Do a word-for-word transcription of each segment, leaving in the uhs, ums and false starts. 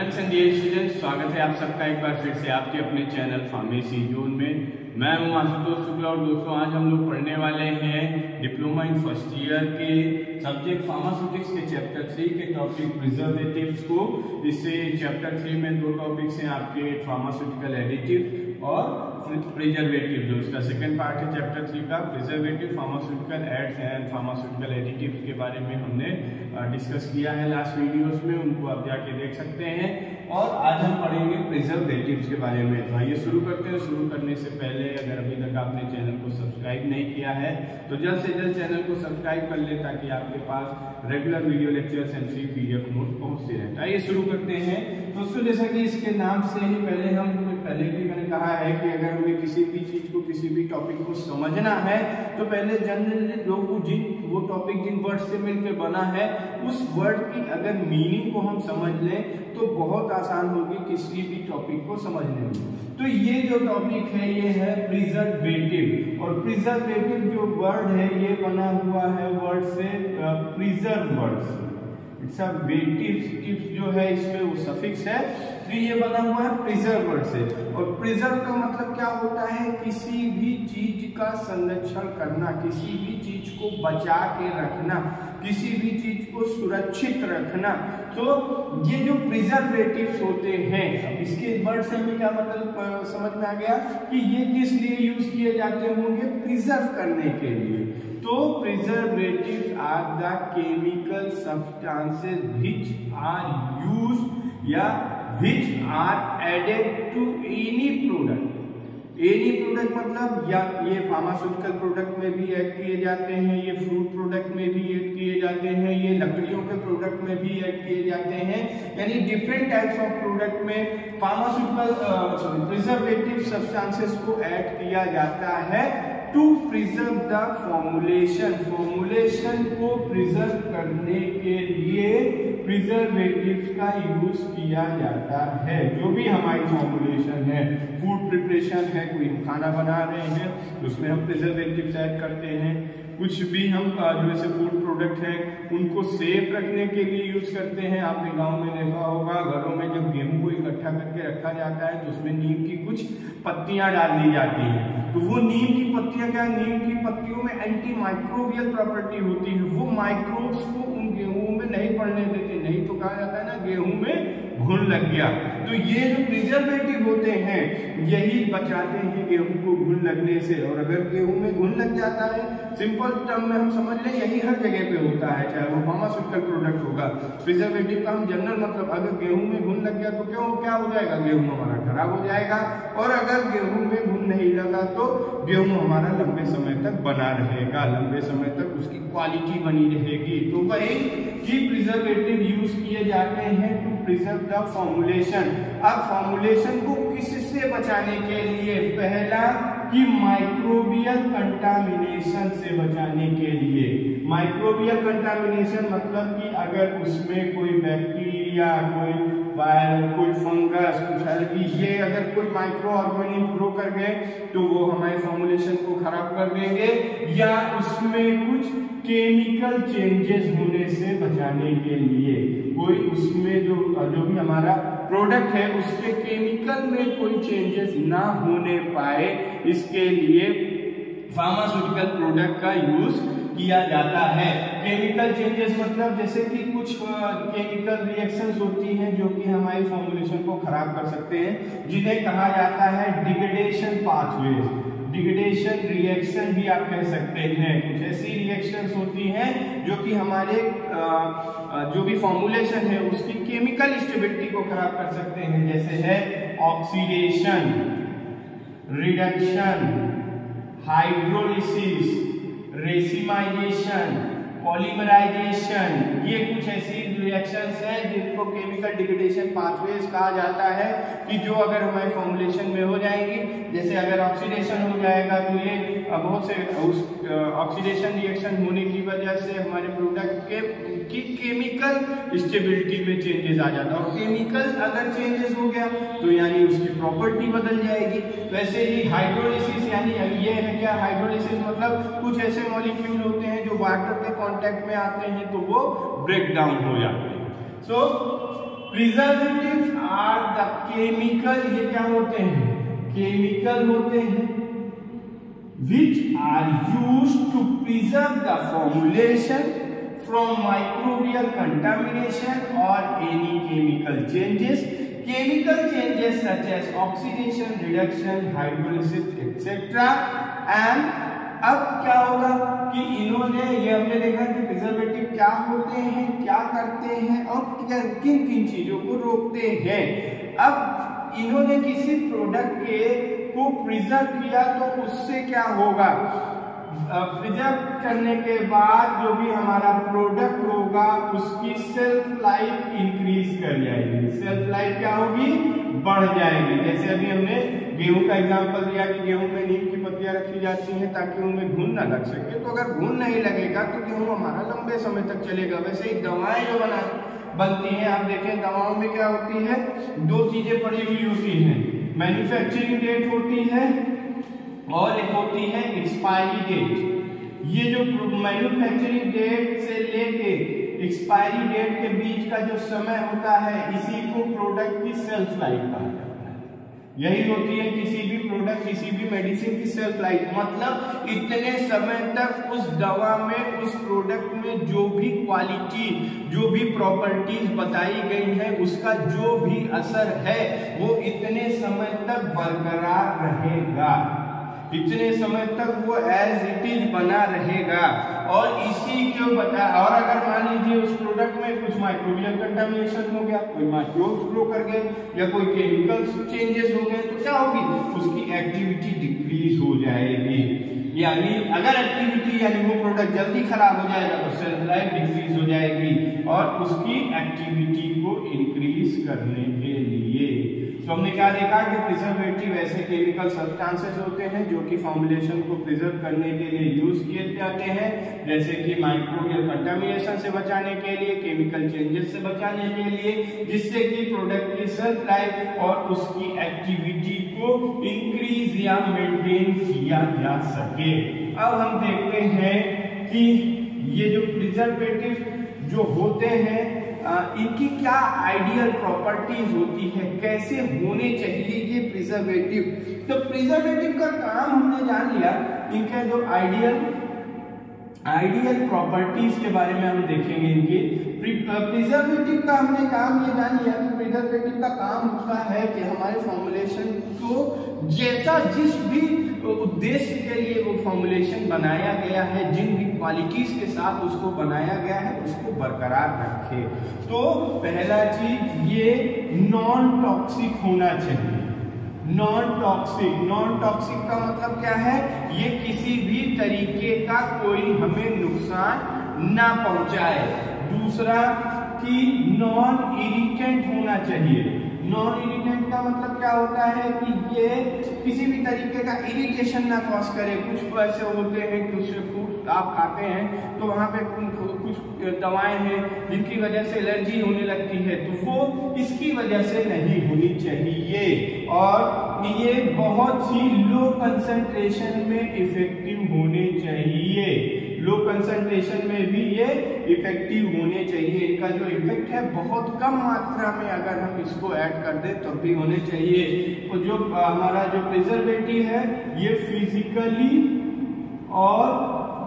Friends and dear students, स्वागत है आप सबका एक बार फिर से आपके अपने चैनल फार्मेसी जोन में। मैं हूं आशुतोष शुक्ला और दोस्तों आज हम लोग पढ़ने वाले हैं डिप्लोमा इन फर्स्ट ईयर के सब्जेक्ट फार्मास्यूटिक्स के चैप्टर थ्री के टॉपिक प्रिजर्वेटिव्स को। इससे चैप्टर थ्री में दो टॉपिक्स हैं आपके, फार्मास्यूटिकल एडिटिव और प्रिजर्वेटिव। जो उसका सेकेंड पार्ट है चैप्टर थ्री का preservative, pharmaceutical aids and pharmaceutical additive के बारे में हमने डिस्कस किया है लास्ट वीडियोस में, उनको आप जाके देख सकते हैं। और आज हम पढ़ेंगे प्रिजर्वेटिव्स के बारे में। तो आइए शुरू करते हैं। शुरू करने से पहले अगर अभी तक आपने चैनल को सब्सक्राइब नहीं किया है तो जल्द से जल्द चैनल को सब्सक्राइब कर ले ताकि आपके पास regular video lectures and free PDF notes पहुंचते रहें। आइए शुरू करते हैं। दोस्तों जैसा कि इसके नाम से ही पहले हम पहले भी मैंने कहा है कि अगर हमें किसी भी चीज को किसी भी टॉपिक को समझना है तो पहले जनरली लोग जिन वो टॉपिक जिन वर्ड से मिलकर बना है उस वर्ड की अगर मीनिंग को हम समझ लें तो बहुत आसान होगी किसी भी टॉपिक को समझने में। तो ये जो टॉपिक है ये है प्रिजर्वेटिव, और प्रिजर्वेटिव जो वर्ड है ये बना हुआ है वर्ड से प्रिजर्व वर्ड से। इट्स अ वेटिव जो है इसमें वो सफिक्स है, तो ये बना हुआ है प्रिजर्व वर्ड से। और प्रिजर्व का मतलब क्या होता है? किसी भी चीज का संरक्षण करना, किसी भी चीज को बचा के रखना, किसी भी चीज को सुरक्षित रखना। तो ये जो प्रिजर्वेटिव्स होते हैं, इसके वर्ड से हमें क्या मतलब समझ में आ गया कि ये किस लिए यूज किए जाते होंगे? प्रिजर्व करने के लिए। तो preservatives are the chemical substances which are used या which are added to any product। Any product मतलब या ये फार्मास्यूटिकल प्रोडक्ट में भी ऐड किए जाते हैं, ये फ्रूट प्रोडक्ट में भी ऐड किए जाते हैं, ये लकड़ियों के प्रोडक्ट में भी ऐड किए जाते हैं। यानी डिफरेंट टाइप्स ऑफ प्रोडक्ट में फार्मास्यूटिकल सॉरी प्रिजर्वेटिव सब्सटेंसेस को ऐड किया जाता है to preserve the formulation. Formulation को प्रिजर्व करने के लिए प्रिजर्वेटिव्स का यूज किया जाता है। जो भी हमारी फॉर्मुलेशन है, फूड प्रिपरेशन है, कोई हम खाना बना रहे हैं तो उसमें हम प्रिजर्वेटिव्स ऐड करते हैं। कुछ भी हम जो ऐसे फूड प्रोडक्ट है उनको सेफ रखने के लिए यूज करते हैं। आपने गांव में देखा होगा घरों में जब गेहूं को इकट्ठा करके रखा जाता है तो उसमें नीम की कुछ पत्तियां डाल दी जाती हैं। तो वो नीम की पत्तियां क्या, नीम की पत्तियों में एंटी माइक्रोबियल प्रॉपर्टी होती है। वो माइक्रोब्स को उन गेहूं में नहीं पड़ने देते, नहीं तो कहा जाता है ना गेहूं में घुन लग गया। तो ये जो प्रिजर्वेटिव होते हैं यही बचाते हैं गेहूं को घुन लगने से। और अगर गेहूं में घुन लग जाता है, सिंपल टर्म में हम समझ लें यही हर जगह पे होता है, चाहे वो फार्मास्यूटिकल प्रोडक्ट होगा। प्रिजर्वेटिव का हम जनरल मतलब अगर गेहूं में घुन लग गया तो क्यों क्या हो जाएगा? गेहूं हमारा खराब हो जाएगा। और अगर गेहूं में घुन नहीं लगा तो गेहूं हमारा लंबे समय तक बना रहेगा, लंबे समय तक उसकी क्वालिटी बनी रहेगी। तो वही की प्रिजर्वेटिव यूज किए जाते हैं टू प्रिजर्व द फॉर्मुलेशन। अब फॉर्मुलेशन को किससे बचाने के लिए? पहला कि माइक्रोबियल कंटामिनेशन से बचाने के लिए। माइक्रोबियल कंटामिनेशन मतलब कि अगर उसमें कोई बैक्टीरिया, कोई वायरस, कोई फंगस, कुछ अलगी, ये अगर कोई माइक्रो ऑर्गेनिज्म ग्रो कर गए तो वो हमारे फॉर्मुलेशन को खराब कर देंगे, या उसमें कुछ केमिकल चेंजेस होने से बचाने के लिए। कोई उसमें जो जो भी हमारा प्रोडक्ट है उसके केमिकल में कोई चेंजेस ना होने पाए, इसके लिए फार्मास्यूटिकल प्रोडक्ट का यूज किया जाता है। केमिकल चेंजेस मतलब जैसे कि कुछ केमिकल रिएक्शंस होती हैं जो कि हमारी फॉर्मुलेशन को खराब कर सकते हैं, जिन्हें कहा जाता है डिग्रेडेशन पाथवेज। डिग्रेडेशन रिएक्शन भी आप कह सकते हैं। कुछ ऐसी रिएक्शंस होती हैं जो कि हमारे जो भी फॉर्मुलेशन है उसकी केमिकल स्टेबिलिटी को खराब कर सकते हैं, जैसे है oxidation, reduction, hydrolysis, racemisation, polymerisation. ये कुछ ऐसी रिएक्शंस हैं जिनको केमिकल डिग्रेडेशन पाथवेज कहा जाता है कि जो अगर हमारे फॉर्मुलेशन में हो जाएंगी, जैसे अगर ऑक्सीडेशन हो जाएगा तो ये बहुत से उस ऑक्सीडेशन रिएक्शन होने की वजह से हमारे प्रोडक्ट के की केमिकल स्टेबिलिटी में चेंजेस आ जाता है। और केमिकल अगर चेंजेस हो गया तो यानी उसकी प्रॉपर्टी बदल जाएगी। वैसे ही हाइड्रोलिसिस यानी ये है क्या? हाइड्रोलिसिस मतलब कुछ ऐसे मॉलिक्यूल होते हैं जो वाटर के कांटेक्ट में आते हैं तो वो ब्रेक डाउन हो जाते हैं। So preservatives are the chemical, ये क्या होते हैं, केमिकल होते हैं, which are used to preserve the formulation from microbial contamination or any chemical changes. Chemical changes such as oxidation, reduction, hydrolysis, et cetera. And अब क्या होगा कि इन्होंने, ये हमने देखा कि प्रिजर्वेटिव क्या होते हैं, क्या करते हैं और किन किन चीजों को रोकते हैं। अब इन्होंने किसी प्रोडक्ट के को प्रिजर्व किया तो उससे क्या होगा, प्रिजर्व करने के बाद जो भी हमारा प्रोडक्ट होगा उसकी सेल्फ लाइफ इंक्रीज कर जाएगी, सेल्फ लाइफ क्या होगी, बढ़ जाएगी। जैसे अभी हमने गेहूं का एग्जांपल दिया कि गेहूं में नीम की पत्तियां रखी जाती हैं ताकि उनमें घुन न लग सके, तो अगर घुन नहीं लगेगा तो गेहूं हमारा लंबे समय तक चलेगा। वैसे ही दवाएं जो बना बनती हैं, आप देखें दवाओं में क्या होती है, दो चीजें पड़ी हुई होती हैं, मैन्युफैक्चरिंग डेट होती है और एक होती है एक्सपायरी डेट। ये जो मैन्युफैक्चरिंग डेट से लेके एक्सपायरी डेट के बीच का जो समय होता है, इसी को प्रोडक्ट की सेल्फ लाइफ कहा जाता है। यही होती है किसी भी प्रोडक्ट, किसी भी मेडिसिन की सेल्फ लाइफ, मतलब इतने समय तक उस दवा में, उस प्रोडक्ट में जो भी क्वालिटी, जो भी प्रॉपर्टीज बताई गई है, उसका जो भी असर है वो इतने समय तक बरकरार रहेगा, इतने समय तक वो एज इट इज बना रहेगा। और इसी को बता, और अगर मान लीजिए उस प्रोडक्ट में कुछ माइक्रोबियल कंटामिनेशन हो गया, कोई माइक्रोब्स ग्रो कर गए या कोई केमिकल चेंजेस हो गए, तो क्या होगी, उसकी एक्टिविटी डिक्रीज हो जाएगी। यानी अगर एक्टिविटी यानी वो प्रोडक्ट जल्दी खराब हो जाएगा तो सेल्फ लाइफ डिक्रीज हो जाएगी और उसकी एक्टिविटी को इंक्रीज करने के लिए। तो हमने क्या देखा कि प्रिजर्वेटिव ऐसे केमिकल सब्सटेंसेस होते हैं जो कि फॉर्मुलेशन को प्रिजर्व करने के लिए यूज किए जाते हैं, जैसे कि माइक्रोबियल कंटामिनेशन से बचाने के लिए, केमिकल चेंजेस से बचाने के लिए, जिससे कि प्रोडक्ट की सेल्फ लाइफ और उसकी एक्टिविटी को इंक्रीज या मेंटेन किया जा सके। अब हम देखते हैं कि ये जो प्रिजर्वेटिव जो होते हैं आ, इनकी क्या आइडियल प्रॉपर्टीज होती है, कैसे होने चाहिए ये प्रिजर्वेटिव। तो प्रिजर्वेटिव का काम हमने जान लिया, इनके जो आइडियल आइडियल प्रॉपर्टीज के बारे में हम देखेंगे। इनके प्रिजर्वेटिव का हमने काम ये जान लिया कि प्रिजर्वेटिव का काम होता है कि हमारे फॉर्मुलेशन को जैसा जिस भी उद्देश्य के लिए वो फॉर्मुलेशन बनाया गया है, जिन भी क्वालिटीज के साथ उसको बनाया गया है, उसको बरकरार रखे। तो पहला चीज ये नॉन टॉक्सिक होना चाहिए। नॉन टॉक्सिक, नॉन टॉक्सिक का मतलब क्या है, ये किसी भी तरीके का कोई हमें नुकसान ना पहुंचाए। दूसरा कि नॉन इरिटेंट होना चाहिए। नॉन इरिटेंट का मतलब क्या होता है कि ये किसी भी तरीके का इरिटेशन ना कॉज करे। कुछ ऐसे होते हैं, कुछ फ्रूट आप खाते हैं तो वहाँ पे कुछ दवाएं हैं जिनकी वजह से एलर्जी होने लगती है, तो वो इसकी वजह से नहीं होनी चाहिए। और ये बहुत ही लो कंसंट्रेशन में इफेक्टिव होने चाहिए। लो कंसंट्रेशन में भी ये इफेक्टिव होने चाहिए। इनका जो इफेक्ट है बहुत कम मात्रा में अगर हम इसको ऐड कर दें तो भी होने चाहिए। तो जो हमारा जो प्रिजर्वेटिव है ये फिजिकली और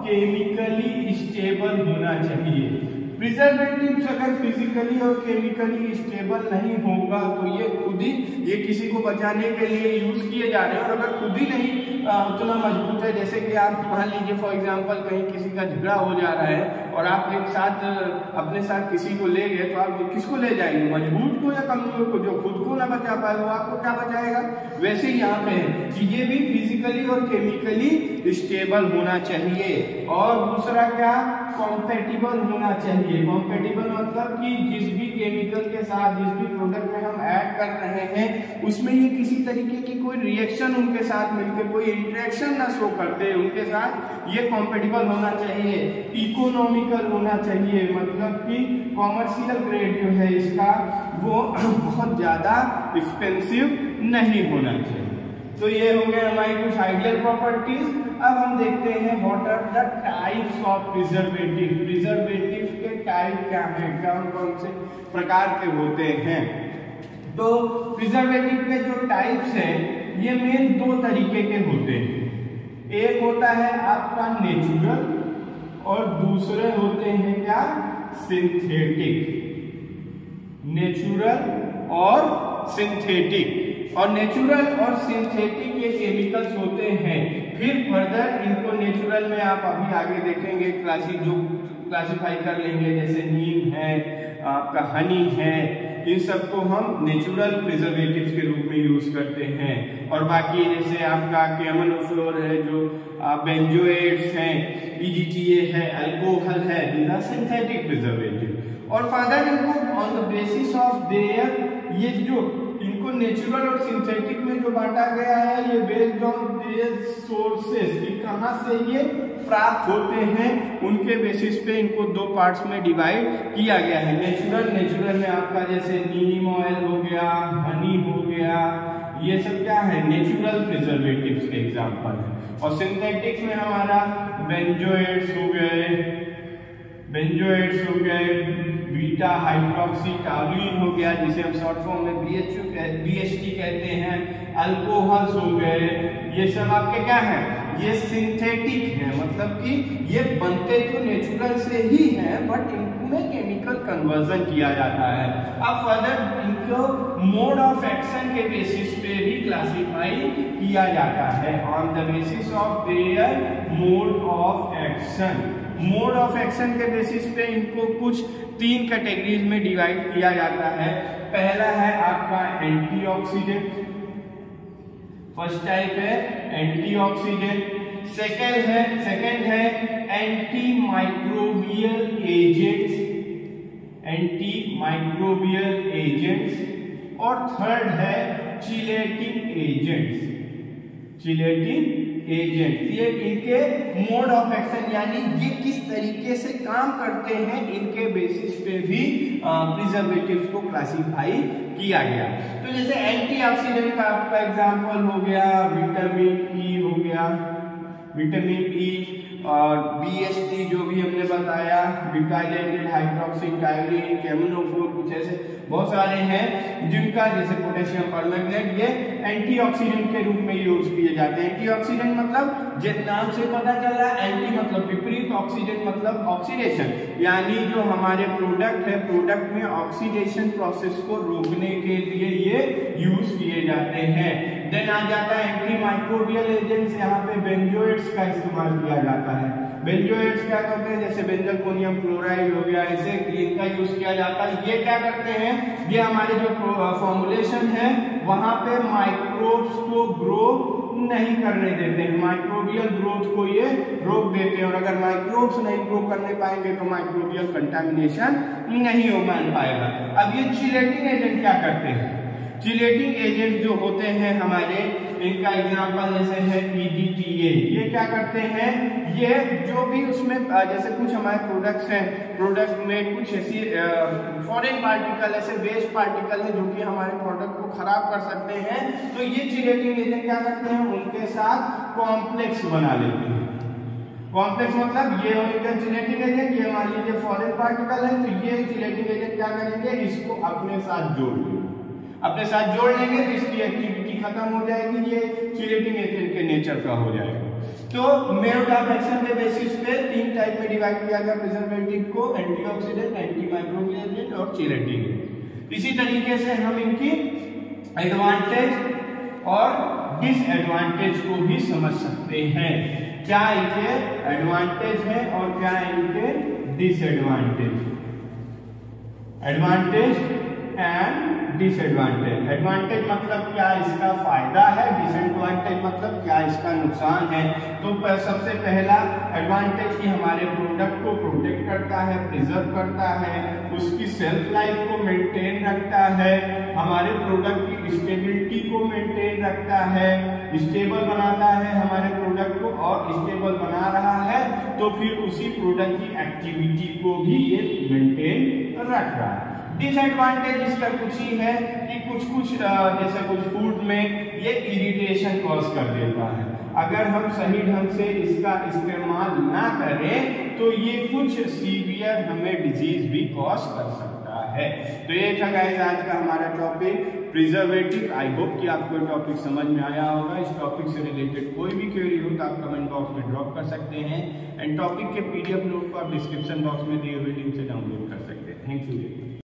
केमिकली स्टेबल होना चाहिए। प्रिजर्वेटिव अगर फिजिकली और केमिकली स्टेबल नहीं होगा तो ये खुद ही ये किसी को बचाने के लिए यूज किए जा रहे हैं, और अगर खुद ही नहीं उतना मजबूत है, जैसे कि आप मान लीजिए फॉर एग्जांपल कहीं किसी का झगड़ा हो जा रहा है और आप एक साथ अपने साथ किसी को ले गए, तो आप किसको ले जाएंगे, मजबूत को या कमजोर को? जो खुद को ना बचा पाए वो आपको क्या बचाएगा। वैसे ही यहाँ पे है कि ये भी फिजिकली और केमिकली स्टेबल होना चाहिए। और दूसरा क्या, कॉम्पेटिबल होना चाहिए। कॉम्पेटिबल मतलब कि जिस भी केमिकल के साथ जिस भी प्रोडक्ट में हम ऐड कर रहे हैं उसमें ये किसी तरीके की कोई रिएक्शन उनके साथ मिलकर कोई इंटरेक्शन ना शो करते, उनके साथ ये कॉम्पेटिबल होना चाहिए। इकोनॉमिकल होना चाहिए, मतलब कि कॉमर्शियल ग्रेड जो है इसका वो बहुत ज्यादा एक्सपेंसिव नहीं होना चाहिए। तो ये हो गए हमारी कुछ आइडियल प्रॉपर्टीज। अब हम देखते हैं what are the types of preservative. Preservative के टाइप क्या हैं, कौन कौन से प्रकार के होते हैं। तो प्रिजर्वेटिव के जो टाइप्स हैं ये मेन दो तरीके के होते हैं। एक होता है आपका नेचुरल और दूसरे होते हैं क्या, सिंथेटिक। नेचुरल और सिंथेटिक, और नेचुरल और सिंथेटिक ये केमिकल्स होते हैं। फिर फर्दर इनको नेचुरल में आप अभी आगे देखेंगे क्लासी जो क्लासिफाई कर लेंगे, जैसे नीम है, आपका हनी है, इन सबको हम नेचुरल प्रिजर्वेटिव्स के रूप में यूज करते हैं। और बाकी जैसे आपका केमनोफ्लोर है, जो बेंजोएट्स हैं, ई जी टी ए है, अल्कोहल है, दीज आर सिंथेटिक प्रिजर्वेटिव। और फर्दर इनको on the basis of their, ये जो इनको नेचुरल और सिंथेटिक में जो बांटा गया है ये बेस्ड ऑन देयर सोर्सेस, कि कहां से ये प्राप्त होते हैं उनके बेसिस पे इनको दो पार्ट्स में डिवाइड किया गया है। नेचुरल नेचुरल में आपका जैसे नीम ऑयल हो गया, हनी हो गया, ये सब क्या है, नेचुरल प्रिजर्वेटिव्स के एग्जांपल है। और सिंथेटिक्स में हमारा बेंजोएट्स हो गए, बेंजोएट्स हो गए, बीटा हाइड्रोक्सी टॉलुइन हो गया जिसे हम शॉर्ट फॉर्म में B H U B H T कहते हैं, अल्कोहल्स हो गए, ये सब आपके क्या है, ये सिंथेटिक है। मतलब कि ये बनते तो नेचुरल से ही हैं बट इनमें केमिकल कन्वर्जन किया जाता है। अब फर्दर इनको मोड ऑफ एक्शन के बेसिस पे भी क्लासिफाई किया जाता है, on the basis of their mode of action. Mode of action के बेसिस पे इनको कुछ तीन कैटेगरीज में डिवाइड किया जाता है। पहला है आपका एंटीऑक्सीडेंट, फर्स्ट टाइप है एंटीऑक्सीडेंट। सेकेंड है सेकेंड है antimicrobial agents, antimicrobial agents. और थर्ड है चिलेटिंग एजेंट्स, चिलेटिंग एजेंट। ये इनके मोड ऑफ एक्शन यानी ये किस तरीके से काम करते हैं इनके बेसिस पे भी प्रिजर्वेटिव्स को क्लासिफाई किया गया। तो जैसे एंटीऑक्सीडेंट का आपका एग्जांपल हो गया विटामिन ई हो गया, विटामिन ई, और बी एच टी जो भी हमने बताया, बिटाइलेटेड हाइड्रोक्सी टायरीन, केमनोफोर, कुछ ऐसे बहुत सारे हैं जिनका जैसे पोटेशियम परमैंगनेट ये एंटीऑक्सीडेंट के रूप में यूज किए जाते हैं। एंटीऑक्सीडेंट मतलब जिस नाम से पता चल रहा है, एंटी मतलब विपरीत, ऑक्सीडेंट मतलब ऑक्सीडेशन, यानी जो हमारे प्रोडक्ट है प्रोडक्ट में ऑक्सीडेशन प्रोसेस को रोकने के लिए ये यूज किए जाते हैं। देन आ जाता है एंटी माइक्रोबियल एजेंट्स, यहाँ पे बेंजोएट्स का इस्तेमाल किया जाता है। बेंजोएट्स क्या करते हैं, जैसे बेंजोलफोनियम क्लोराइड हो गया, इसे इनका यूज किया जाता है। ये क्या करते हैं, ये हमारे जो फॉर्मुलेशन है वहां पे माइक्रोब्स को ग्रो नहीं करने देते हैं, माइक्रोबियल ग्रोथ को ये रोक देते हैं। और अगर माइक्रोब्स नहीं ग्रो करने पाएंगे तो माइक्रोबियल कंटामिनेशन नहीं हो मान पाएगा। अब ये चिलेटिंग एजेंट क्या करते हैं, चिलेटिंग एजेंट जो होते हैं हमारे, इनका एग्जांपल जैसे है ई डी टी ए, ये क्या करते हैं, ये जो भी उसमें जैसे कुछ हमारे प्रोडक्ट्स हैं, प्रोडक्ट में कुछ ऐसी फॉरेन पार्टिकल, ऐसे वेस्ट पार्टिकल है जो कि हमारे प्रोडक्ट को खराब कर सकते हैं, तो ये चिलेटिंग एजेंट क्या करते हैं, उनके साथ कॉम्प्लेक्स बना लेते हैं। कॉम्प्लेक्स मतलब ये उनका चिलेटिंग एजेंट, ये मान लीजिए फॉरेन पार्टिकल है, तो ये चिलेटिंग एजेंट क्या करेंगे, इसको अपने साथ जोड़ लेंगे, अपने साथ जोड़ लेंगे तो इसकी एक्टिविटी खत्म हो जाएगी, ये चिलेटिंग एजेंट के नेचर का हो जाएगा। तो मोड ऑफ एक्शन के बेसिस पे तीन टाइप में डिवाइड किया गया प्रिजर्वेटिव को, एंटीऑक्सीडेंट, एंटी माइक्रोबियल एजेंट और चिलेटिंग। इसी तरीके से हम इनकी एडवांटेज और डिसएडवांटेज को भी समझ सकते हैं, क्या इनके एडवांटेज है और क्या इनके disadvantage. Advantage and disadvantage. Advantage मतलब क्या इसका फायदा है, डिसएडवांटेज मतलब क्या इसका नुकसान है। तो सबसे पहला एडवांटेज कि हमारे प्रोडक्ट को प्रोटेक्ट करता है, प्रिजर्व करता है, उसकी सेल्फ लाइफ को मेंटेन रखता है, हमारे प्रोडक्ट की स्टेबिलिटी को मेंटेन रखता है, स्टेबल बनाता है हमारे प्रोडक्ट को, और स्टेबल बना रहा है तो फिर उसी प्रोडक्ट की एक्टिविटी को भी ये मेंटेन रख रहा है। डिसएडवांटेज इसका कुछ ही है कि कुछ कुछ जैसे कुछ फूड में ये इरिटेशन कॉज कर देता है। अगर हम सही ढंग से इसका इस्तेमाल ना करें तो ये कुछ सीवियर हमें डिजीज भी कॉज कर सकता है। तो ये था गाइस आज का हमारा टॉपिक प्रिजर्वेटिव। आई होप कि आपको ये टॉपिक समझ में आया होगा। इस टॉपिक से रिलेटेड कोई भी क्वेरी हो तो आप कमेंट बॉक्स में ड्रॉप कर सकते हैं एंड टॉपिक के पीडीएफ नोट को आप डिस्क्रिप्शन बॉक्स में दिए हुए लिंक से डाउनलोड कर सकते हैं। Thank you.